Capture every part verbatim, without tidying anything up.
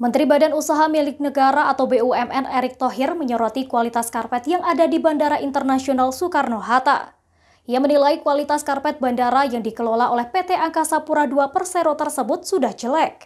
Menteri Badan Usaha Milik Negara atau B U M N Erick Thohir menyoroti kualitas karpet yang ada di Bandara Internasional Soekarno-Hatta. Ia menilai kualitas karpet bandara yang dikelola oleh P T Angkasa Pura dua Persero tersebut sudah jelek.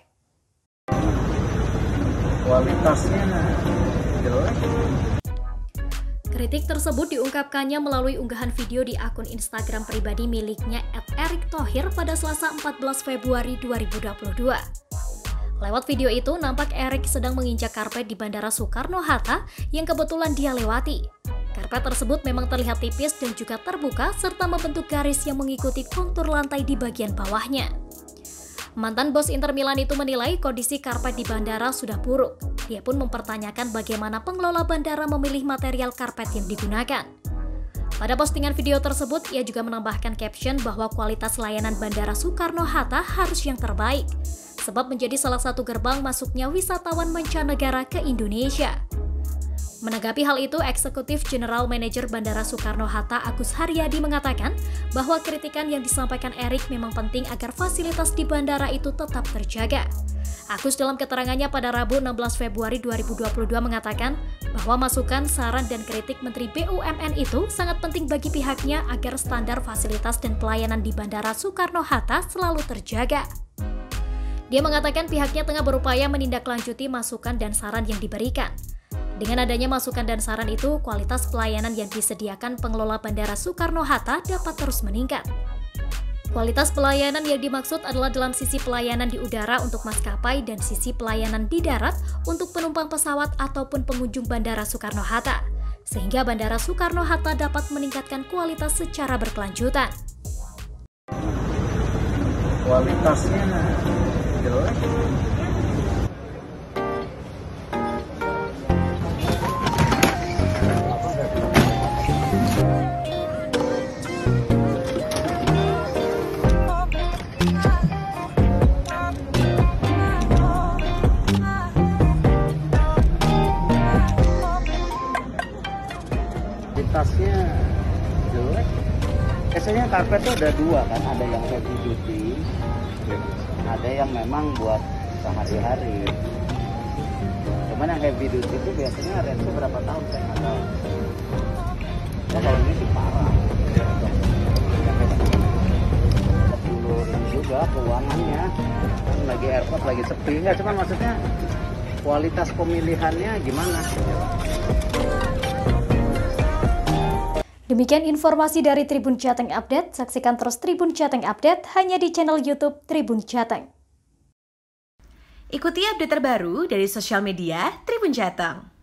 Kualitasnya jelek. Kritik tersebut diungkapkannya melalui unggahan video di akun Instagram pribadi miliknya et erick thohir pada Selasa empat belas Februari dua ribu dua puluh dua. Lewat video itu, nampak Erick sedang menginjak karpet di Bandara Soekarno-Hatta yang kebetulan dia lewati. Karpet tersebut memang terlihat tipis dan juga terbuka serta membentuk garis yang mengikuti kontur lantai di bagian bawahnya. Mantan bos Inter Milan itu menilai kondisi karpet di bandara sudah buruk. Dia pun mempertanyakan bagaimana pengelola bandara memilih material karpet yang digunakan. Pada postingan video tersebut, ia juga menambahkan caption bahwa kualitas layanan Bandara Soekarno-Hatta harus yang terbaik, sebab menjadi salah satu gerbang masuknya wisatawan mancanegara ke Indonesia. Menanggapi hal itu, Eksekutif General Manager Bandara Soekarno-Hatta Agus Haryadi mengatakan bahwa kritikan yang disampaikan Erick memang penting agar fasilitas di bandara itu tetap terjaga. Agus dalam keterangannya pada Rabu enam belas Februari dua ribu dua puluh dua mengatakan bahwa masukan, saran, dan kritik Menteri B U M N itu sangat penting bagi pihaknya agar standar fasilitas dan pelayanan di Bandara Soekarno-Hatta selalu terjaga. Dia mengatakan pihaknya tengah berupaya menindaklanjuti masukan dan saran yang diberikan. Dengan adanya masukan dan saran itu, kualitas pelayanan yang disediakan pengelola Bandara Soekarno-Hatta dapat terus meningkat. Kualitas pelayanan yang dimaksud adalah dalam sisi pelayanan di udara untuk maskapai dan sisi pelayanan di darat untuk penumpang pesawat ataupun pengunjung Bandara Soekarno-Hatta, sehingga Bandara Soekarno-Hatta dapat meningkatkan kualitas secara berkelanjutan. Kualitasnya jelek. Kualitasnya jelek. Biasanya karpet itu ada dua kan, ada yang heavy duty, ada yang memang buat sehari-hari. Cuman yang heavy duty itu biasanya range berapa tahun saya nggak tahu. Ya kalau ini sih parah. Perlu ini juga keuangannya, kan lagi airport lagi sepi, nggak cuman maksudnya kualitas pemilihannya gimana? Demikian informasi dari Tribun Jateng Update. Saksikan terus Tribun Jateng Update hanya di channel YouTube Tribun Jateng. Ikuti update terbaru dari sosial media Tribun Jateng.